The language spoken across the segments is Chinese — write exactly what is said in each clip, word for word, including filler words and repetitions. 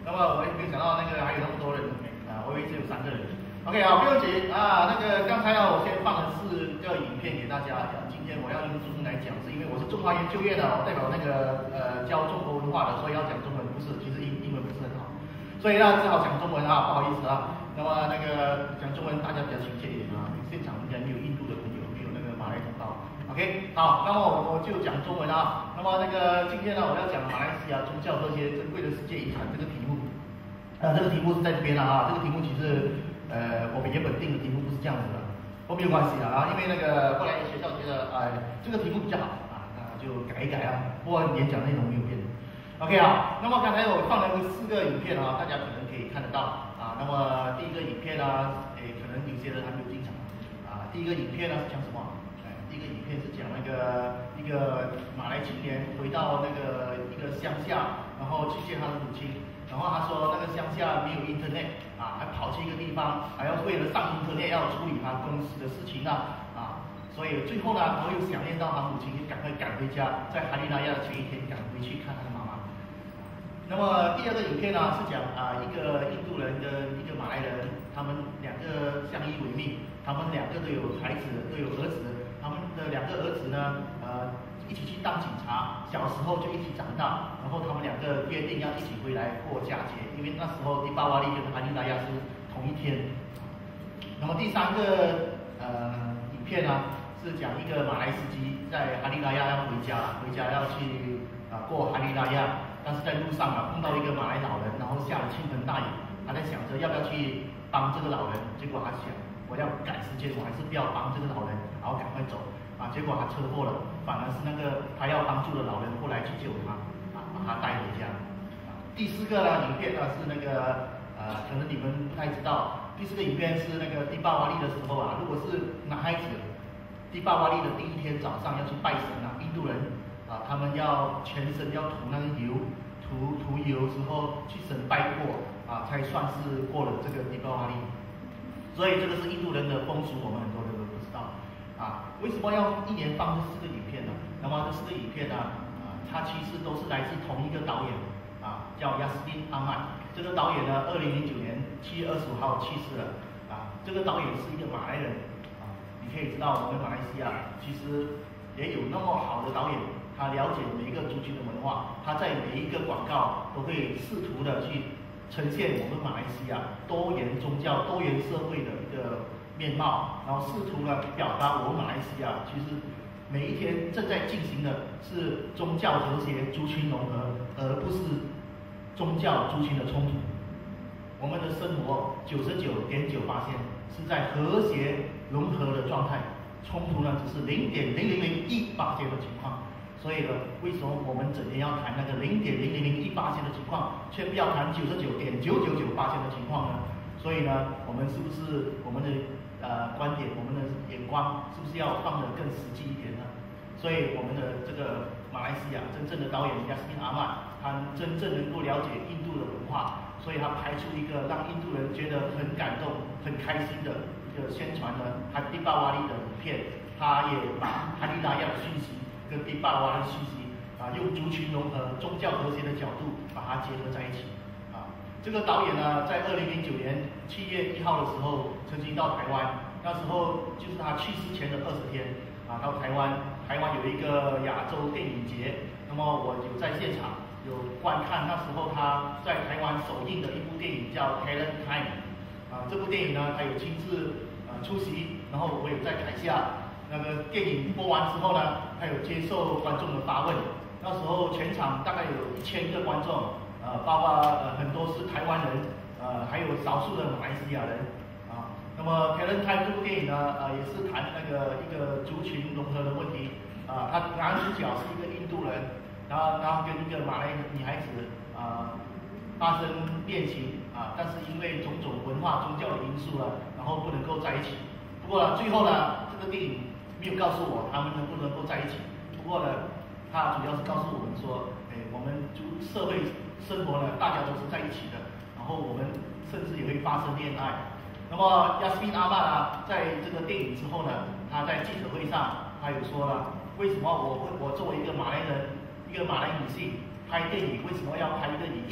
那么我也没有想到那个还有那么多人啊，我以为只有三个人。OK 啊，不用紧啊，那个刚才啊，我先放了四个影片给大家讲。今天我要用中文来讲，是因为我是中华研究院的，我代表那个呃教中国文化的，所以要讲中文，不是，其实英英文不是很好，所以呢只好讲中文啊，不好意思啊。那么那个讲中文大家比较亲切一点啊，现场应该没有印度的朋友，没有那个马来同胞。OK， 好，那么我我就讲中文啊。那么那个今天呢，我要讲马来西亚宗教和谐珍贵的世界遗产这个题目。呃，这个题目是在这边了啊，这个题目其实。呃，我们原本定的题目不是这样子的，不过没有关系的啊，因为那个后来学校觉得，哎、呃，这个题目比较好啊，那就改一改啊。不过演讲内容没有变。OK 啊，那么刚才我放了四个影片啊，大家可能可以看得到啊。那么第一个影片呢，诶，可能有些人还没有进场啊。第一个影片呢是讲什么？哎，第一个影片是讲那个一个马来青年回到那个一个乡下，然后去见他的母亲。然后他说，那个乡下没有 internet 啊，还跑去一个地方，还要为了上 internet 要处理他公司的事情啊啊，所以最后呢，他又想念到他母亲，就赶快赶回家，在哈利拉亚的前一天赶回去看他的妈妈。那么第二个影片呢是讲啊一个印度人跟一个马来人，他们两个相依为命，他们两个都有孩子，都有儿子，他们的两个儿子呢，呃。一起去当警察，小时候就一起长大，然后他们两个约定要一起回来过佳节，因为那时候迪巴瓦利跟哈利拉亚是同一天。那么第三个呃影片呢，是讲一个马来司机在哈利拉亚要回家，回家要去啊、呃、过哈利拉亚，但是在路上啊碰到一个马来老人，然后下了倾盆大雨，他在想着要不要去帮这个老人，结果他想我要赶时间，我还是不要帮这个老人，然后赶快走。啊，结果他车祸了，反而是那个他要帮助的老人后来去救他，啊，把他带回家。啊，第四个呢，影片呢是那个呃，可能你们不太知道，第四个影片是那个迪巴瓦利的时候啊，如果是男孩子，迪巴瓦利的第一天早上要去拜神啊，印度人啊，他们要全身要涂那个油，涂涂油之后去神拜过啊，才算是过了这个迪巴瓦利。所以这个是印度人的风俗，我们很多人都不知道。啊，为什么要一年放这四个影片呢？那么这四个影片呢，啊，它其实都是来自同一个导演，啊，叫亚斯汀阿曼。这个导演呢，二零零九年七月二十五号去世了。啊，这个导演是一个马来人。啊，你可以知道我们马来西亚其实也有那么好的导演，他了解每一个族群的文化，他在每一个广告都会试图的去呈现我们马来西亚多元宗教、多元社会的一个面貌，然后试图呢表达我们马来西亚其实每一天正在进行的是宗教和谐、族群融合，而不是宗教族群的冲突。我们的生活九十九点九八%是在和谐融合的状态，冲突呢只是零点零零零一八%的情况。所以呢，为什么我们整天要谈那个零点零零零一八%的情况，却不要谈九十九点九九九八%的情况呢？所以呢，我们是不是我们的呃观点，我们的眼光是不是要放得更实际一点呢？所以我们的这个马来西亚真正的导演亚斯汀阿曼，他真正能够了解印度的文化，所以他拍出一个让印度人觉得很感动、很开心的一个宣传的哈迪巴瓦利的影片。他也把哈利拉亚的讯息跟迪巴瓦利的讯息啊，用族群融合、宗教和谐的角度把它结合在一起。这个导演呢，在二零零九年七月一号的时候，曾经到台湾，那时候就是他去世前的二十天啊，到台湾，台湾有一个亚洲电影节，那么我有在现场有观看，那时候他在台湾首映的一部电影叫《Talent Time》啊，这部电影呢，他有亲自呃出席，然后我有在台下，那个电影播完之后呢，他有接受观众的发问，那时候全场大概有一千个观众。呃，包括呃很多是台湾人，呃，还有少数的马来西亚人，啊，那么《Talent Time》这部电影呢，呃，也是谈那个一个族群融合的问题，啊，他男主角是一个印度人，然后然后跟一个马来女孩子啊发生恋情，啊，但是因为种种文化宗教的因素呢，然后不能够在一起。不过呢，最后呢，这个电影没有告诉我他们能不能够在一起。不过呢，它主要是告诉我们说，哎，我们族社会。生活呢，大家都是在一起的，然后我们甚至也会发生恋爱。那么亚斯汀阿曼啊，在这个电影之后呢，他在记者会上，他有说了，为什么我会我作为一个马来人，一个马来女性拍电影，为什么要拍一个以印度人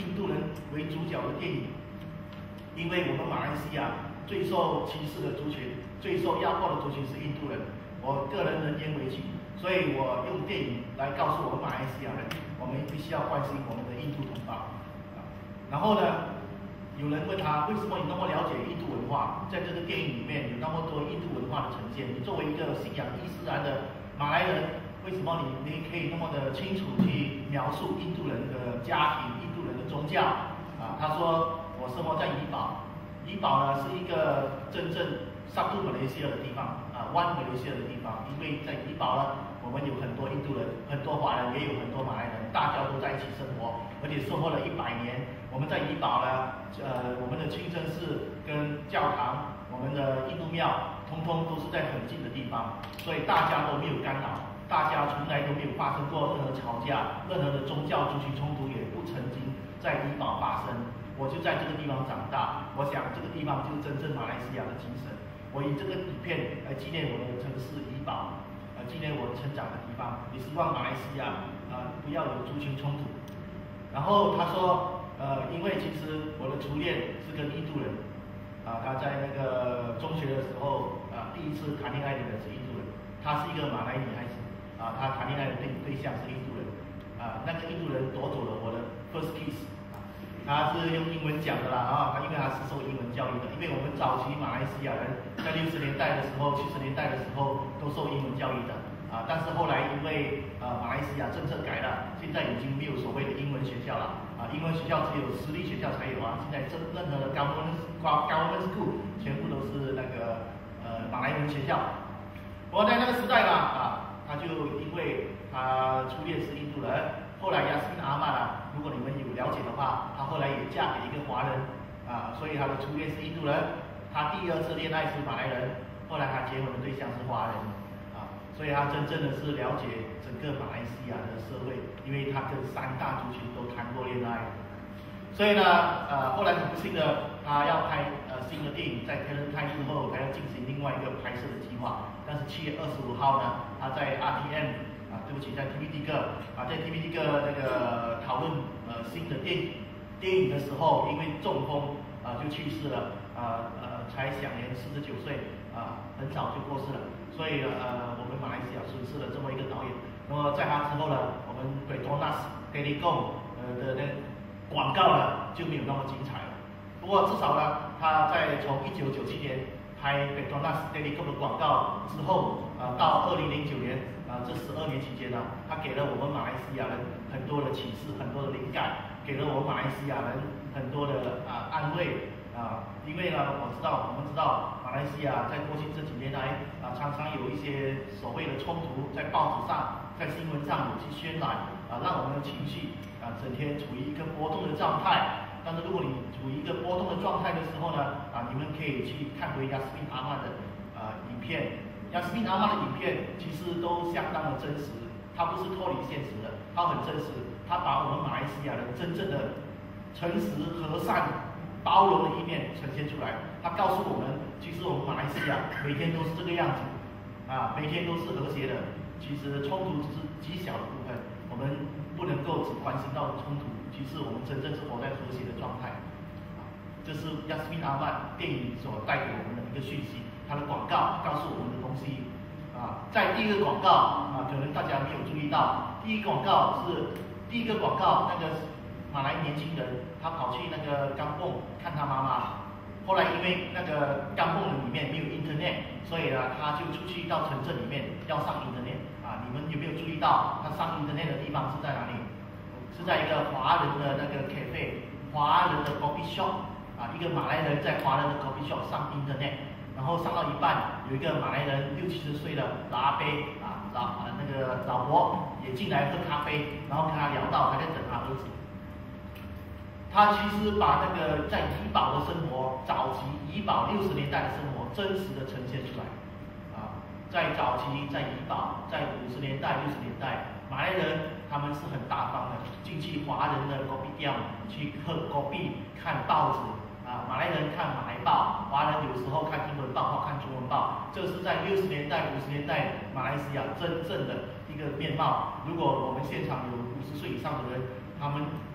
为主角的电影，因为我们马来西亚最受歧视的族群、最受压迫的族群是印度人，我个人人言为轻，所以我用电影来告诉我们马来西亚人，我们必须要关心我们的印度同胞。然后呢，有人问他为什么你那么了解印度文化，在这个电影里面有那么多印度文化的呈现，你作为一个信仰伊斯兰的马来人，为什么你你可以那么的清楚去描述印度人的家庭、印度人的宗教？啊，他说我生活在怡保，怡保呢是一个真正上杜马来西亚的地方，啊，湾马来西亚的地方，因为在怡保呢，我们有很多印度人、很多华人，也有很多马来人，大家都在一起生活，而且生活了一百年。我们在怡保呢，呃，我们的清真寺跟教堂，我们的印度庙，通通都是在很近的地方，所以大家都没有干扰，大家从来都没有发生过任何吵架，任何的宗教族群冲突也不曾经在怡保发生。我就在这个地方长大，我想这个地方就是真正马来西亚的精神。我以这个影片来纪念我的城市怡保，呃，纪念我成长的地方，也希望马来西亚啊、呃、不要有族群冲突。然后他说。呃，因为其实我的初恋是跟印度人，啊，他在那个中学的时候，啊，第一次谈恋爱的人是印度人，她是一个马来女孩子，啊，她谈恋爱的对对象是印度人，啊，那个印度人夺走了我的 first kiss， 啊，他是用英文讲的啦，啊，他因为他是受英文教育的，因为我们早期马来西亚人在六十年代的时候、七十年代的时候都受英文教育的。啊，但是后来因为呃马来西亚政策改了，现在已经没有所谓的英文学校了。啊，英文学校只有私立学校才有啊。现在这任何的 government government school 全部都是那个呃马来文学校。不过在那个时代嘛，啊，他就因为他初恋是印度人，后来雅斯宾阿曼啊，如果你们有了解的话，他后来也嫁给一个华人，啊，所以他的初恋是印度人。他第二次恋爱是马来人，后来他结婚的对象是华人。所以他真正的是了解整个马来西亚的社会，因为他跟三大族群都谈过恋爱。所以呢，呃，后来很不幸的，他要拍呃新的电影，在天人开之后，还要进行另外一个拍摄的计划。但是七月二十五号呢，他在 R T M 啊，对不起，在 T V D 个啊，在 T V D 个那个讨论呃新的电影电影的时候，因为中风啊、呃、就去世了，啊 呃, 呃才享年四十九岁啊、呃，很早就过世了。所以呃，我们马来西亚损失了这么一个导演。那么在他之后呢，我们 Petronas Telecom 呃的那广告呢就没有那么精彩了。不过至少呢，他在从一九九七年拍 Petronas Telecom 的广告之后，呃，到二零零九年啊、呃、这十二年期间呢，他给了我们马来西亚人很多的启示，很多的灵感，给了我们马来西亚人很多的啊、呃、安慰。啊，因为呢，我知道，我们知道，马来西亚在过去这几年来啊，常常有一些所谓的冲突，在报纸上、在新闻上有去渲染，啊，让我们的情绪啊，整天处于一个波动的状态。但是如果你处于一个波动的状态的时候呢，啊，你们可以去看回雅斯宾阿曼的啊影片，雅斯宾阿曼的影片其实都相当的真实，它不是脱离现实的，它很真实，它把我们马来西亚人真正的诚实、和善、包容的一面呈现出来。他告诉我们，其实我们马来西亚每天都是这个样子，啊，每天都是和谐的。其实冲突只是极小的部分，我们不能够只关心到冲突。其实我们真正是活在和谐的状态。啊，这是雅斯宾阿曼电影所带给我们的一个讯息，它的广告告诉我们的东西。啊，在第一个广告啊，可能大家没有注意到，第一广告是第一个广告那个。马来年轻人，他跑去那个甘蹦看他妈妈，后来因为那个甘蹦里面没有 internet， 所以呢，他就出去到城镇里面要上 internet 啊。你们有没有注意到，他上 internet 的地方是在哪里？是在一个华人的那个 cafe， 华人的 coffee shop 啊，一个马来人在华人的 coffee shop 上 internet， 然后上到一半，有一个马来人六七十岁的老阿伯啊，老啊那个老伯也进来喝咖啡，然后跟他聊到他在等他儿子。他其实把那个在怡保的生活，早期怡保六十年代的生活，真实的呈现出来。啊，在早期，在怡保，在五十年代、六十年代，马来人他们是很大方的，进去华人的咖啡店去喝咖啡、看报纸。啊，马来人看马来报，华人有时候看英文报或看中文报。这是在六十年代、五十年代马来西亚真正的一个面貌。如果我们现场有五十岁以上的人，他们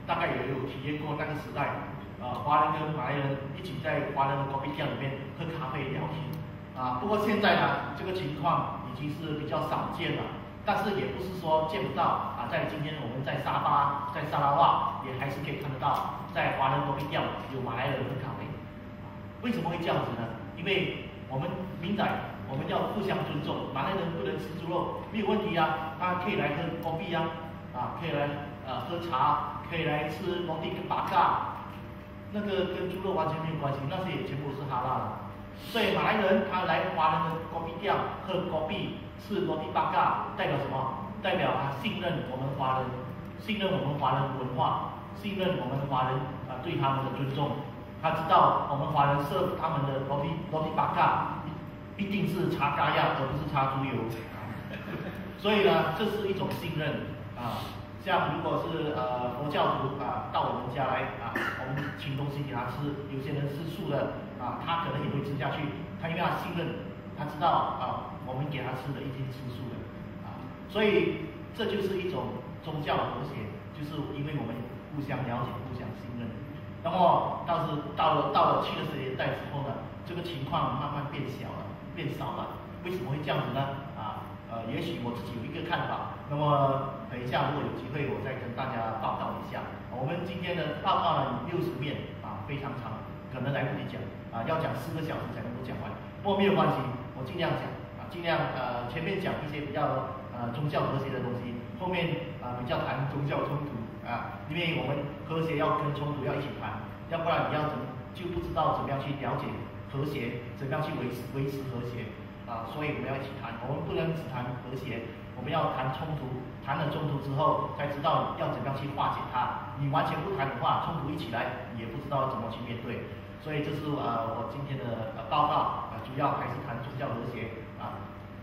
大概也有体验过那个时代，呃，华人跟马来人一起在华人的咖啡店里面喝咖啡聊天，啊，不过现在呢，这个情况已经是比较少见了，但是也不是说见不到啊，在今天我们在沙巴、在沙拉瓦也还是可以看得到，在华人咖啡店有马来人喝咖啡，为什么会这样子呢？因为我们明仔。我们要互相尊重，马来人不能吃猪肉，没有问题啊，他可以来喝咖啡啊，啊，可以来呃喝茶，可以来吃罗蒂跟巴嘎，那个跟猪肉完全没有关系，那些也全部是哈拉的。所以马来人他来华人的咖啡店喝咖啡，吃罗蒂巴嘎，代表什么？代表他信任我们华人，信任我们华人文化，信任我们华人啊对他们的尊重。他知道我们华人设他们的罗蒂罗蒂巴嘎。一定是擦嘎亚，而不是擦猪油，所以呢，这是一种信任啊。像如果是呃佛教徒啊到我们家来啊，我们请东西给他吃，有些人吃素的啊，他可能也会吃下去，他因为他信任，他知道啊我们给他吃的一定是吃素的啊，所以这就是一种宗教和谐，就是因为我们互相了解、互相信任。那么，倒是到了到了七十年代之后呢，这个情况慢慢变小了。变少了，为什么会这样子呢？啊，呃，也许我自己有一个看法。那么等一下，如果有机会，我再跟大家报告一下。我们今天的报告呢有六十面啊，非常长，可能来不及讲啊，要讲四个小时才能够讲完。不过没有关系，我尽量讲啊，尽量呃前面讲一些比较呃宗教和谐的东西，后面啊、呃、比较谈宗教冲突啊，因为我们和谐要跟冲突要一起谈，要不然你要怎么就不知道怎么样去了解。和谐怎么样去维持维持和谐啊？所以我们要一起谈，我们不能只谈和谐，我们要谈冲突，谈了冲突之后才知道要怎么样去化解它。你完全不谈的话，冲突一起来，你也不知道怎么去面对。所以这是呃我今天的呃报告啊，主要还是谈宗教和谐啊。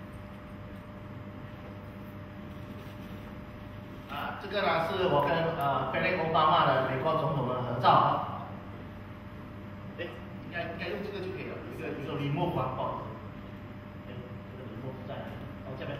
啊，这个呢是我跟呃贝雷奥巴马的美国总统的合照啊。哎。应该应该用这个就可以了，有一个比如说李莫华，不好意思，哎，这个李莫不在，哦这边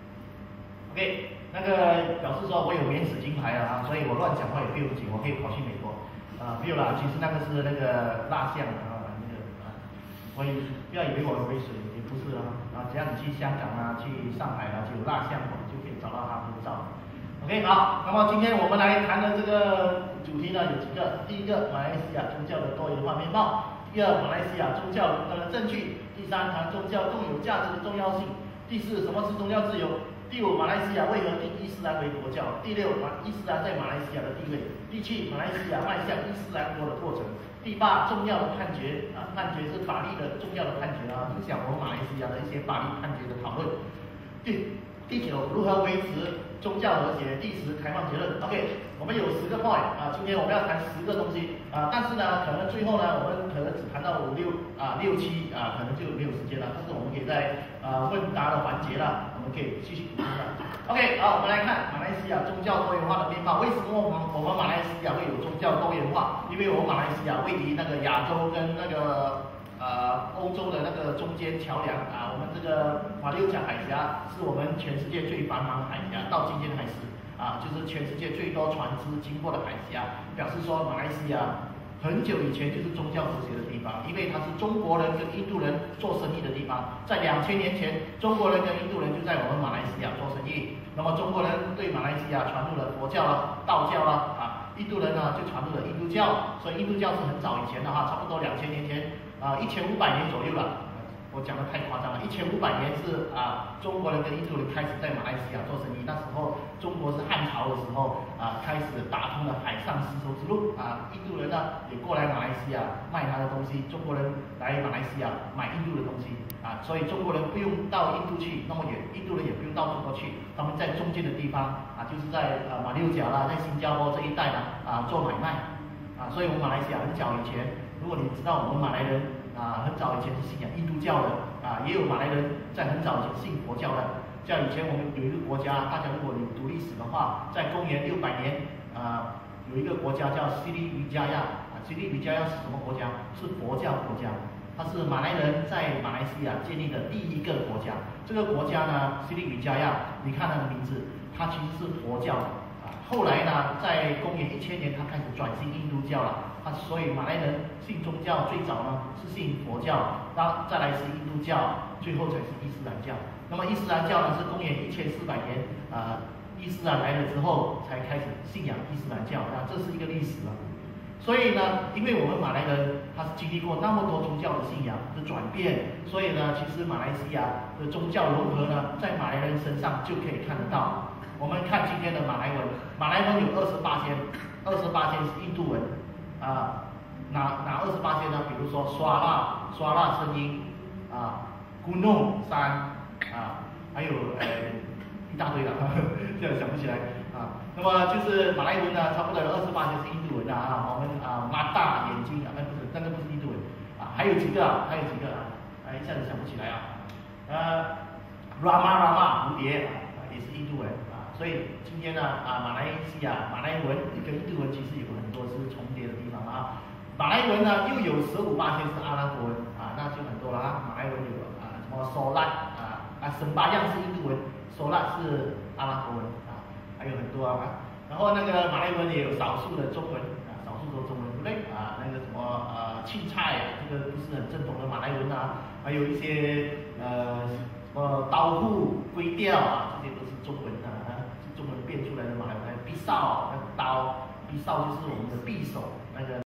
，OK， 那个表示说我有免死金牌了啊，所以我乱讲话也不用紧，我可以跑去美国，啊没有啦，其实那个是那个蜡像啊，那个啊，所以不要以为我会水，也不是啊，啊只要你去香港啊，去上海啊，就有蜡像馆就可以找到他合照。OK， 好，那么今天我们来谈的这个主题呢有几个，第一个马来西亚宗教的多元化面貌。第二，马来西亚宗教的证据；第三，谈宗教共有价值的重要性；第四，什么是宗教自由；第五，马来西亚为何定伊斯兰为国教；第六，马伊斯兰在马来西亚的地位；第七，马来西亚迈向伊斯兰国的过程；第八，重要的判决啊，判决是法律的重要的判决啊，影响我们马来西亚的一些法律判决的讨论。第第九，如何维持宗教和谐；第十，开放结论。OK， 我们有十个 point 啊，今天我们要谈十个东西啊，但是呢，可能最后呢，我们可能只谈到五六啊六七啊，可能就没有时间了。但是我们可以在啊问答的环节了，我们可以继续补充了。OK， 好，我们来看马来西亚宗教多元化的面貌。为什么我们我们马来西亚会有宗教多元化？因为我们马来西亚位于那个亚洲跟那个。呃，欧洲的那个中间桥梁啊，我们这个马六甲海峡是我们全世界最繁忙的海峡，到今天还是啊，就是全世界最多船只经过的海峡，表示说马来西亚很久以前就是宗教和谐的地方，因为它是中国人跟印度人做生意的地方，在两千年前，中国人跟印度人就在我们马来西亚做生意，那么中国人对马来西亚传入了佛教啊、道教啊，啊，印度人呢就传入了印度教，所以印度教是很早以前的哈，差不多两千年前。啊，一千五百年左右了，我讲的太夸张了。一千五百年是啊，中国人跟印度人开始在马来西亚做生意。那时候中国是汉朝的时候啊，开始打通了海上丝绸之路啊，印度人呢也过来马来西亚卖他的东西，中国人来马来西亚买印度的东西啊，所以中国人不用到印度去那么远，印度人也不用到中国去，他们在中间的地方啊，就是在啊马六甲啦，在新加坡这一带呢啊做买卖啊，所以我们马来西亚很早以前。如果你知道我们马来人啊，很早以前是信仰印度教的啊，也有马来人在很早以前信佛教的。像以前我们有一个国家，大家如果有读历史的话，在公元六百年啊，有一个国家叫西利维加亚啊，西利维加亚是什么国家？是佛教国家，它是马来人在马来西亚建立的第一个国家。这个国家呢，西利维加亚，你看它的名字，它其实是佛教的啊， 后来呢，在公元一千年，他开始转信印度教了。他所以马来人信宗教最早呢是信佛教，然后再来是印度教，最后才是伊斯兰教。那么伊斯兰教呢是公元一千四百年，啊、呃，伊斯兰来了之后才开始信仰伊斯兰教，那这是一个历史了。所以呢，因为我们马来人他是经历过那么多宗教的信仰的转变，所以呢，其实马来西亚的宗教融合呢，在马来人身上就可以看得到。我们看今天的马来文，马来文有二十八千，二十八千是印度文，啊，哪哪二十八千呢？比如说刷辣，刷辣声音，啊，咕弄山，啊，还有呃一大堆了，现在想不起来啊。那么就是马来文呢，差不多有二十八千是印度文啊，我们啊马大眼睛啊，那不是那个不是印度文啊，还有几个啊，还有几个啊，啊一下子想不起来啊，呃，Rama Rama 蝴蝶啊，也是印度文啊，所以今天呢啊马来西亚马来文跟印度文其实有很多是重叠的地方啊，马来文呢又有十五八千是阿拉伯文啊，那就很多了啊，马来文有啊什么 Solat 啊啊什巴样是印度文 ，Solat 是阿拉伯文啊。还有很多啊，然后那个马来文也有少数的中文啊，少数的中文，对不对啊？那个什么呃青菜，这个不是很正统的马来文啊，还有一些呃什么刀户、龟调啊，这些都是中文啊，是中文变出来的马来文。匕首，那个刀，匕首就是我们的匕首，那个。